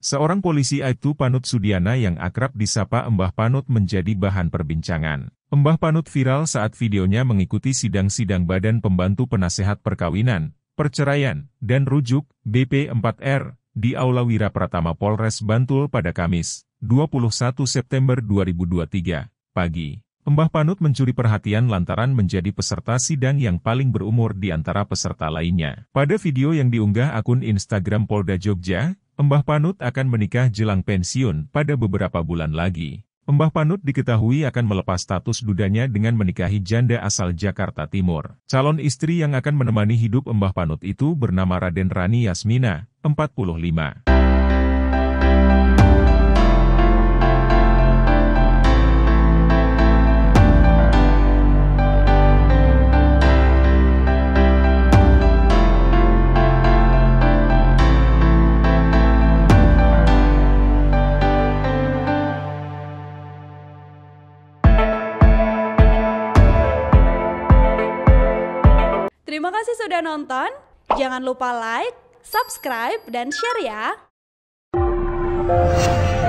Seorang polisi Aibtu Panut Sudiana yang akrab disapa Mbah Panut menjadi bahan perbincangan. Mbah Panut viral saat videonya mengikuti sidang-sidang Badan Pembantu Penasehat Perkawinan, Perceraian, dan Rujuk, BP4R, di Aula Wira Pratama Polres Bantul pada Kamis, 21 September 2023, pagi. Mbah Panut mencuri perhatian lantaran menjadi peserta sidang yang paling berumur di antara peserta lainnya. Pada video yang diunggah akun Instagram Polda Jogja, Mbah Panut akan menikah jelang pensiun pada beberapa bulan lagi. Mbah Panut diketahui akan melepas status dudanya dengan menikahi janda asal Jakarta Timur. Calon istri yang akan menemani hidup Mbah Panut itu bernama Raden Rani Yasmina, 45. Terima kasih sudah nonton, jangan lupa like, subscribe, dan share ya!